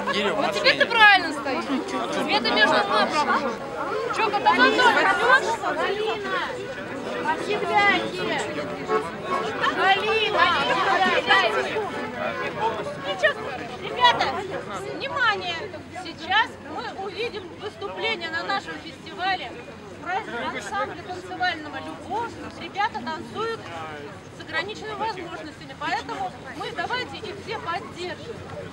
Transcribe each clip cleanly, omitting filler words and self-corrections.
Вот теперь ты правильно стоишь. Тебе ты между мной пробовал. Че, как давно растешь? Галина! Оседляйте! Галина! Ребята, внимание! Сейчас мы увидим выступление на нашем фестивале ансамбля танцевального «Любовь». Ребята танцуют с ограниченными возможностями, поэтому мы давайте их все поддержим.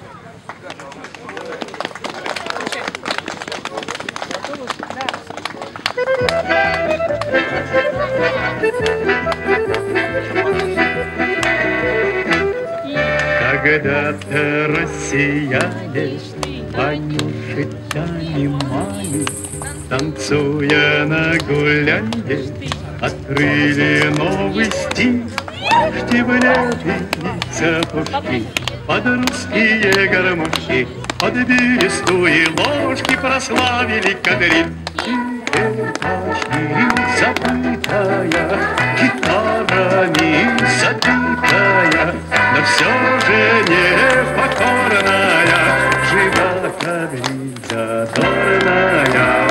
Когда-то россияне Ванюши понимали, танцуя на гулянье, открыли новый стиль. Штиблеты пушки, под русские гармошки, под бересту и ложки прославили кадриль. И эта забытая, гитарами забитая, но все же непокорная, жива кадриль задорная.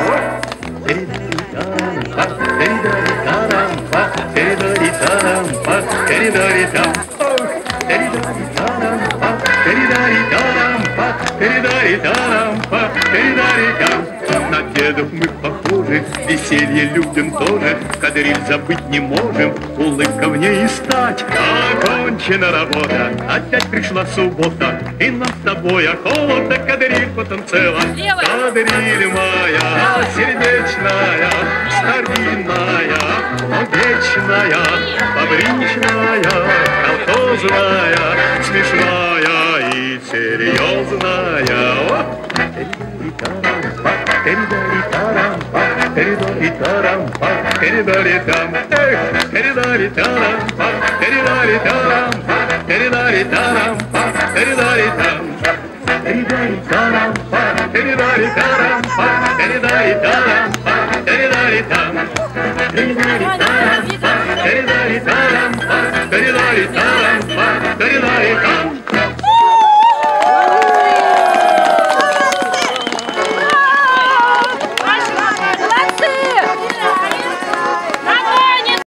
На дедов мы похожи, веселье любим тоже, кадриль забыть не можем, улыбка в ней и стать. Окончена работа, опять пришла суббота, и нам с тобой охота кадриль потанцевать. Кадриль моя, сердечная, старинная, но вечная, фабричная, колхозная, смешная и серьезная. Передай,